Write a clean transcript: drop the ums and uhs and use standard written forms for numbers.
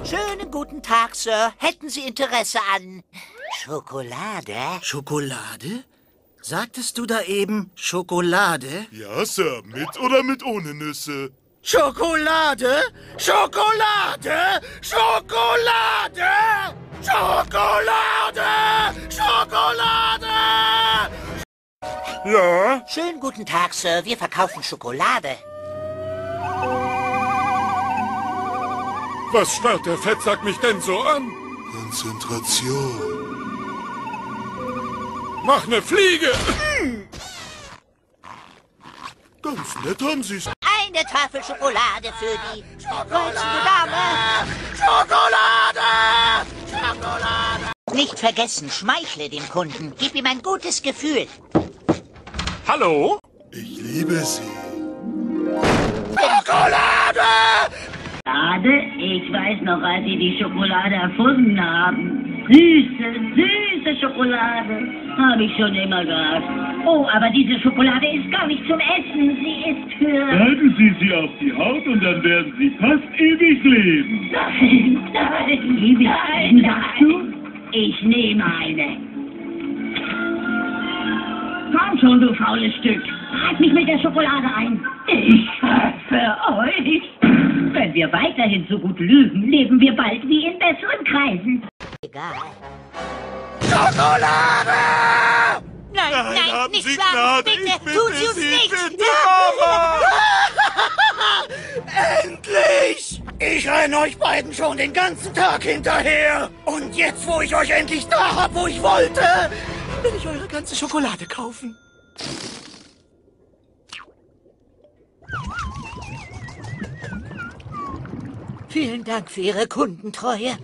Schönen guten Tag, Sir. Hätten Sie Interesse an Schokolade? Schokolade? Sagtest du da eben Schokolade? Ja, Sir. Mit oder mit ohne Nüsse? Schokolade? Schokolade? Schokolade! Schokolade! Schokolade! Ja? Schönen guten Tag, Sir. Wir verkaufen Schokolade. Was starrt der Fettsack mich denn so an? Konzentration. Mach ne Fliege! Ganz nett haben Sie's. Eine Tafel Schokolade für die reizende Dame. Schokolade! Schokolade! Nicht vergessen, schmeichle dem Kunden. Gib ihm ein gutes Gefühl. Hallo? Ich liebe Sie. Schokolade! Ich weiß noch, als sie die Schokolade erfunden haben. Süße, süße Schokolade. Habe ich schon immer gehabt. Oh, aber diese Schokolade ist gar nicht zum Essen. Sie ist für... Halten Sie sie auf die Haut und dann werden Sie fast ewig leben. Nein, nein, ewig, sagst du? Ich nehme eine. Komm schon, du faules Stück. Halt mich mit der Schokolade ein. Ich hoffe euch. Wenn wir weiterhin so gut lügen, leben wir bald wie in besseren Kreisen. Egal. Schokolade! Nein, haben nicht Sie sagen. Gnade, Bitte, ich bitte tun Sie uns Sie, nicht. bitte, Mama! Endlich! Ich renne euch beiden schon den ganzen Tag hinterher. Und jetzt, wo ich euch endlich da hab, wo ich wollte, will ich eure ganze Schokolade kaufen. Vielen Dank für Ihre Kundentreue.